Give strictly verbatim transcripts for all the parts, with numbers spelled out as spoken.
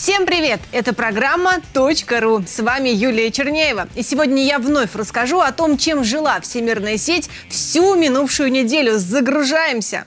Всем привет! Это программа «Точка ру». С вами Юлия Черняева. И сегодня я вновь расскажу о том, чем жила всемирная сеть всю минувшую неделю. Загружаемся!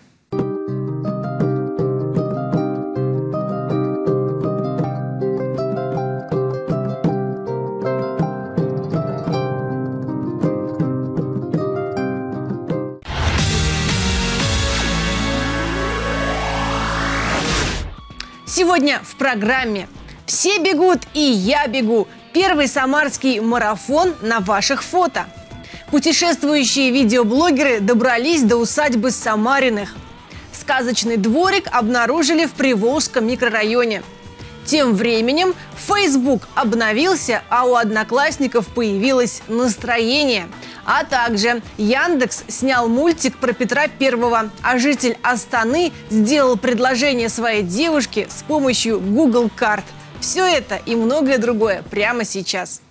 Сегодня в программе «Все бегут, и я бегу». Первый самарский марафон на ваших фото. Путешествующие видеоблогеры добрались до усадьбы Самариных. Сказочный дворик обнаружили в Приволжском микрорайоне. Тем временем Facebook обновился, а у одноклассников появилось настроение. А также Яндекс снял мультик про Петра Первого, а житель Астаны сделал предложение своей девушке с помощью Google карт. Все это и многое другое прямо сейчас.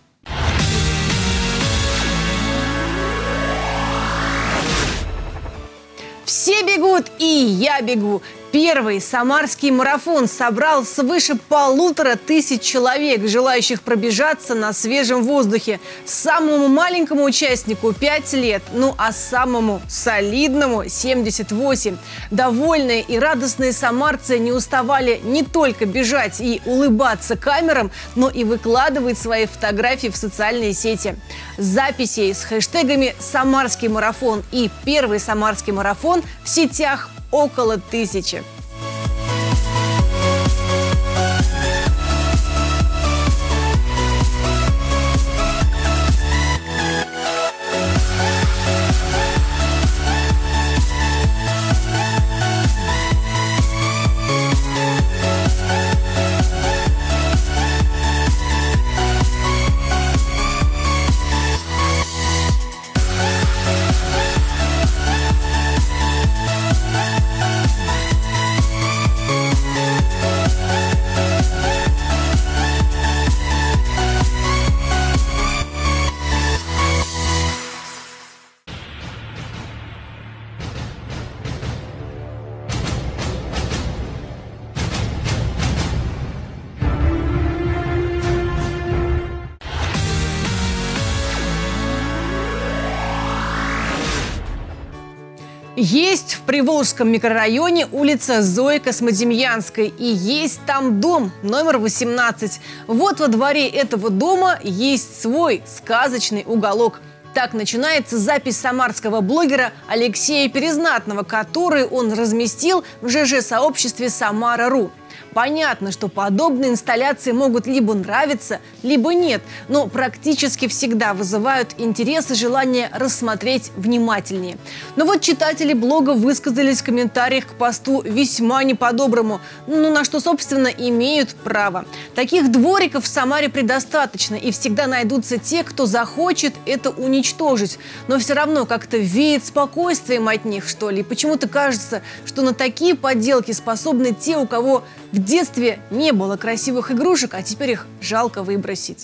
Все бегут, и я бегу. Первый самарский марафон собрал свыше полутора тысяч человек, желающих пробежаться на свежем воздухе. Самому маленькому участнику пять лет, ну а самому солидному семьдесят восемь. Довольные и радостные самарцы не уставали не только бежать и улыбаться камерам, но и выкладывать свои фотографии в социальные сети. Записей с хэштегами «Самарский марафон» и «Первый самарский марафон» в сетях около тысячи. Есть в Приволжском микрорайоне улица Зои Космодемьянской, и есть там дом номер восемнадцать. Вот во дворе этого дома есть свой сказочный уголок. Так начинается запись самарского блогера Алексея Перезнатного, который он разместил в ЖЖ-сообществе Самара.ру. Понятно, что подобные инсталляции могут либо нравиться, либо нет, но практически всегда вызывают интерес и желание рассмотреть внимательнее. Но вот читатели блога высказались в комментариях к посту весьма не по-доброму, ну на что, собственно, имеют право. Таких двориков в Самаре предостаточно, и всегда найдутся те, кто захочет это уничтожить. Но все равно как-то веет спокойствием от них, что ли. Почему-то кажется, что на такие подделки способны те, у кого в детстве не было красивых игрушек, а теперь их жалко выбросить.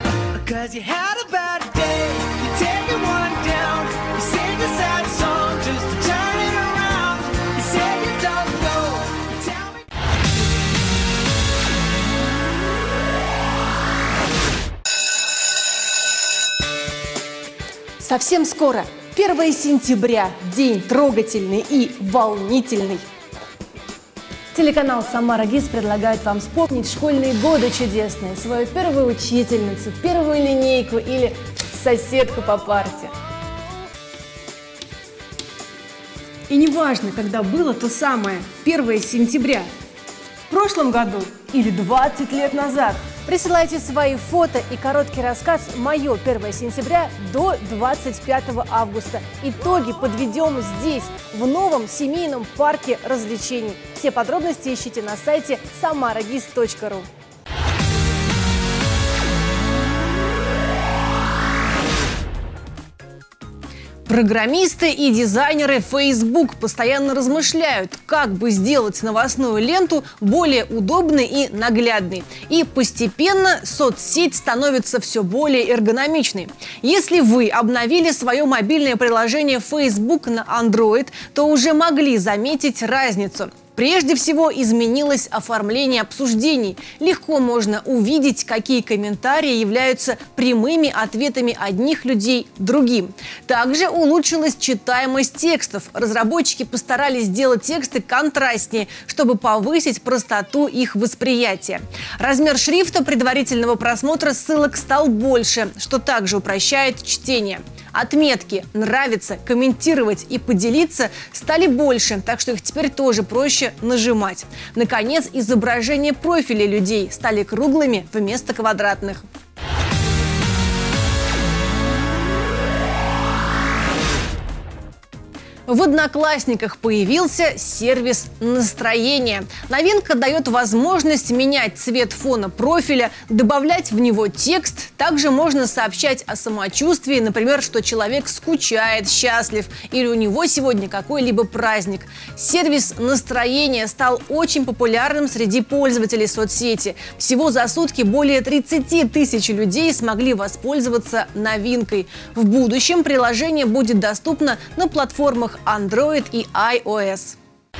Совсем скоро, первое сентября, день трогательный и волнительный. Телеканал «Самара ГИС» предлагает вам вспомнить школьные годы чудесные, свою первую учительницу, первую линейку или соседку по парте. И неважно, когда было то самое первое сентября, в прошлом году или двадцать лет назад. Присылайте свои фото и короткий рассказ «Мое первое сентября» до двадцать пятого августа. Итоги подведем здесь, в новом семейном парке развлечений. Все подробности ищите на сайте самара гис точка ру. Программисты и дизайнеры Facebook постоянно размышляют, как бы сделать новостную ленту более удобной и наглядной. И постепенно соцсеть становится все более эргономичной. Если вы обновили свое мобильное приложение Facebook на Android, то уже могли заметить разницу. Прежде всего, изменилось оформление обсуждений. Легко можно увидеть, какие комментарии являются прямыми ответами одних людей другим. Также улучшилась читаемость текстов. Разработчики постарались сделать тексты контрастнее, чтобы повысить простоту их восприятия. Размер шрифта предварительного просмотра ссылок стал больше, что также упрощает чтение. Отметки «Нравится», «Комментировать» и «Поделиться» стали больше, так что их теперь тоже проще нажимать. Наконец, изображения профилей людей стали круглыми вместо квадратных. В «Одноклассниках» появился сервис настроения. Новинка дает возможность менять цвет фона профиля, добавлять в него текст. Также можно сообщать о самочувствии, например, что человек скучает, счастлив или у него сегодня какой-либо праздник. Сервис настроения стал очень популярным среди пользователей соцсети. Всего за сутки более тридцати тысяч людей смогли воспользоваться новинкой. В будущем приложение будет доступно на платформах Android и iOS.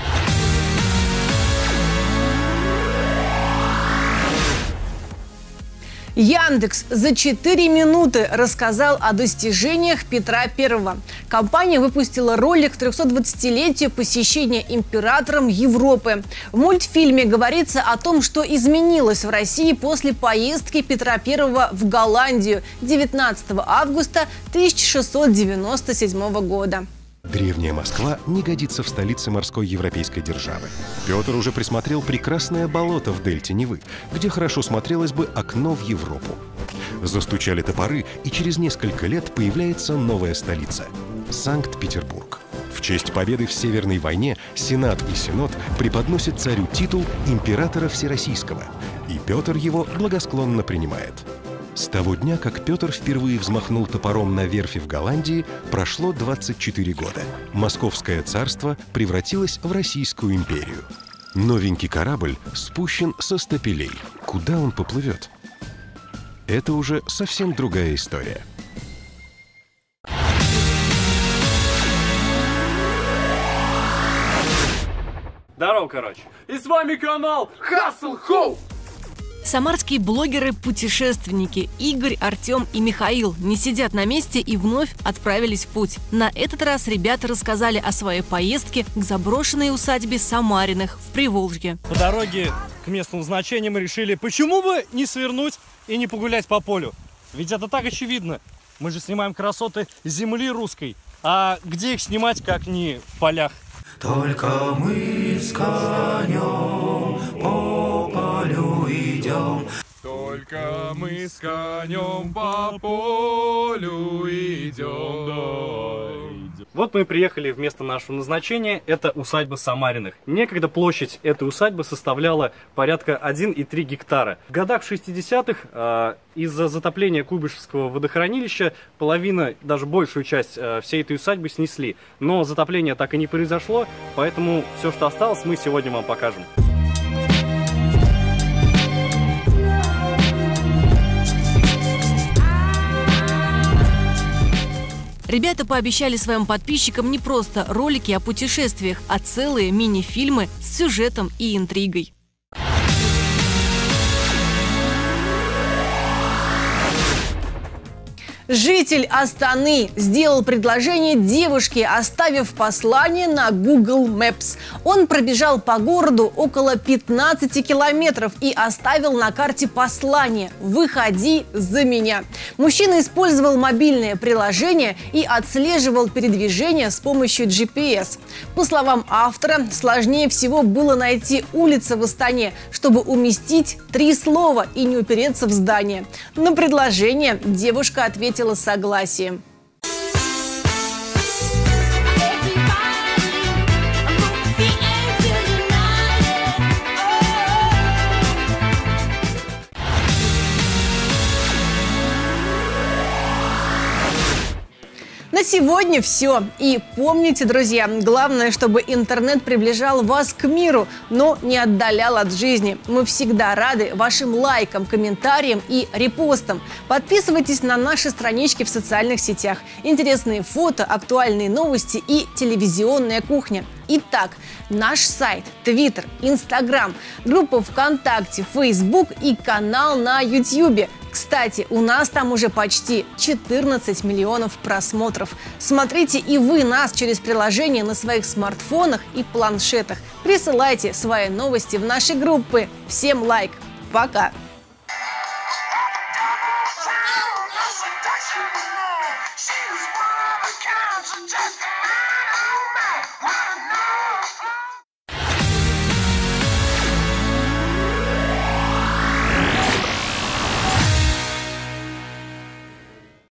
Яндекс за четыре минуты рассказал о достижениях Петра Первого. Компания выпустила ролик к трехсотдвадцатилетию посещения императором Европы. В мультфильме говорится о том, что изменилось в России после поездки Петра Первого в Голландию девятнадцатого августа тысяча шестьсот девяносто седьмого года. Древняя Москва не годится в столице морской европейской державы. Петр уже присмотрел прекрасное болото в дельте Невы, где хорошо смотрелось бы окно в Европу. Застучали топоры, и через несколько лет появляется новая столица – Санкт-Петербург. В честь победы в Северной войне Сенат и Синод преподносят царю титул императора Всероссийского, и Петр его благосклонно принимает. С того дня, как Петр впервые взмахнул топором на верфи в Голландии, прошло двадцать четыре года. Московское царство превратилось в Российскую империю. Новенький корабль спущен со стапелей. Куда он поплывет? Это уже совсем другая история. Здорово, короче. И с вами канал Hustle Hope. Самарские блогеры-путешественники Игорь, Артем и Михаил не сидят на месте и вновь отправились в путь. На этот раз ребята рассказали о своей поездке к заброшенной усадьбе Самариных в Приволжье. По дороге к месту назначения мы решили, почему бы не свернуть и не погулять по полю. Ведь это так очевидно. Мы же снимаем красоты земли русской. А где их снимать, как не в полях? Только мы с конем по полю идем. Только мы с конем по полю идем. Вот мы и приехали в место нашего назначения. Это усадьба Самариных. Некогда площадь этой усадьбы составляла порядка один и три гектара. В годах шестидесятых э, из-за затопления Куйбышевского водохранилища половина, даже большую часть э, всей этой усадьбы снесли. Но затопление так и не произошло, поэтому все, что осталось, мы сегодня вам покажем. Ребята пообещали своим подписчикам не просто ролики о путешествиях, а целые мини-фильмы с сюжетом и интригой. Житель Астаны сделал предложение девушке, оставив послание на Google Maps. Он пробежал по городу около пятнадцати километров и оставил на карте послание «Выходи за меня». Мужчина использовал мобильное приложение и отслеживал передвижение с помощью джи пи эс. По словам автора, сложнее всего было найти улицы в Астане, чтобы уместить три слова и не упереться в здание. На предложение девушка ответила согласием. На сегодня все. И помните, друзья, главное, чтобы интернет приближал вас к миру, но не отдалял от жизни. Мы всегда рады вашим лайкам, комментариям и репостам. Подписывайтесь на наши странички в социальных сетях. Интересные фото, актуальные новости и телевизионная кухня. Итак, наш сайт, Твиттер, Инстаграм, группа ВКонтакте, Фейсбук и канал на Ютьюбе. Кстати, у нас там уже почти четырнадцать миллионов просмотров. Смотрите и вы нас через приложение на своих смартфонах и планшетах. Присылайте свои новости в наши группы. Всем лайк. Пока!